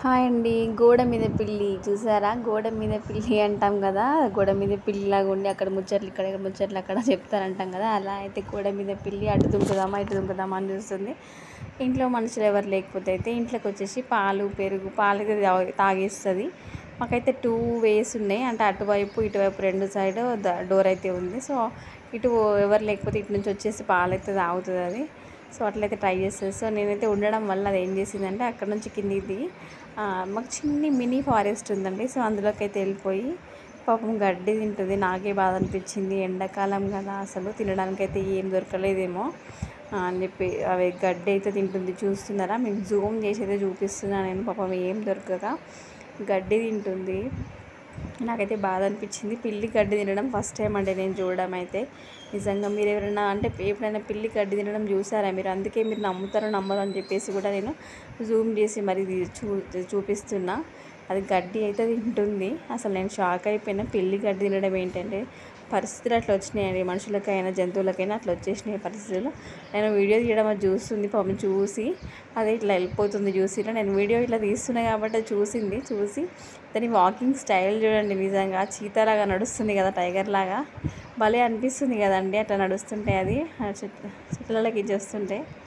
Hi అండి. గోడ మీద పిల్లి చూసారా? గోడ మీద పిల్లి అంటాం కదా! గోడ మీద పిల్లిలాగా ఉండి అక్కడ ముచ్చట్లు ఇక్కడ ముచ్చట్లు అక్కడ చెప్తారంటాం కదా! అలా అయితే గోడ మీద పిల్లి అటు దుంకుదామా ఇటు దుంకుదామా అని చూస్తుంది. ఇంట్లో మనుషులు ఎవరు లేకపోతే అయితే ఇంట్లోకి వచ్చేసి పాలు పెరుగు పాలు తాగేస్తుంది. మాకైతే 2 వేస్ ఉన్నాయి. అంటే అటువైపు ఇటువైపు 2 సైడ్ డోర్ అయితే ఉంది. సో ఇటు ఎవరు లేకపోతే ఇటు నుంచి వచ్చేసి పాలైతే తాగుతుంది అది. సో అట్లయితే ట్రై చేస్తుంది. సో నేనైతే ఉండడం వల్ల అది ఏం చేసిందంటే అక్కడ నుంచి కిందికి దిగి మాకు చిన్ని మినీ ఫారెస్ట్ ఉందండి. సో అందులోకి అయితే వెళ్ళిపోయి పాపం గడ్డి తింటుంది. నాకే బాధ అనిపించింది. ఎండాకాలం కదా, అసలు తినడానికైతే ఏం దొరకలేదేమో అని చెప్పి అవి గడ్డి అయితే తింటుంది. చూస్తున్నారా? మీకు జూమ్ చేసి అయితే చూపిస్తున్నాను నేను. పాపం ఏం దొరకక గడ్డి తింటుంది. నాకైతే బాధ అనిపించింది. పిల్లి గడ్డి తినడం ఫస్ట్ టైం అండి నేను చూడడం అయితే. నిజంగా మీరు ఎవరైనా అంటే ఎప్పుడైనా పిల్లి గడ్డి తినడం చూసారా మీరు? అందుకే మీరు నమ్ముతారో నమ్మరు అని చెప్పేసి కూడా నేను జూమ్ చేసి మరి చూపిస్తున్నా. అది గడ్డి అయితే తింటుంది. అసలు నేను షాక్ అయిపోయినా. పిల్లి గడ్డి తినడం ఏంటంటే పరిస్థితులు అట్లా వచ్చినాయండి. మనుషులకైనా జంతువులకైనా అట్లా వచ్చేసినాయి పరిస్థితులు. నేను వీడియో తీయడం అది చూస్తుంది. పాపం చూసి అది ఇట్లా వెళ్ళిపోతుంది. చూసినా నేను వీడియో ఇట్లా తీస్తున్నా కాబట్టి అది చూసి దాని వాకింగ్ స్టైల్ చూడండి. నిజంగా చీతాలాగా నడుస్తుంది కదా, టైగర్ లాగా భలే అనిపిస్తుంది కదండి అట్లా నడుస్తుంటే. అది చెట్లలోకి చేస్తుంటే